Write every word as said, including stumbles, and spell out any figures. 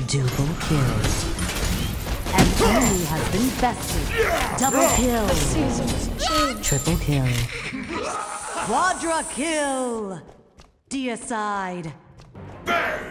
Double kill. An enemy has been bested. Double kill. Triple kill. Quadra kill. Deicide. Bang!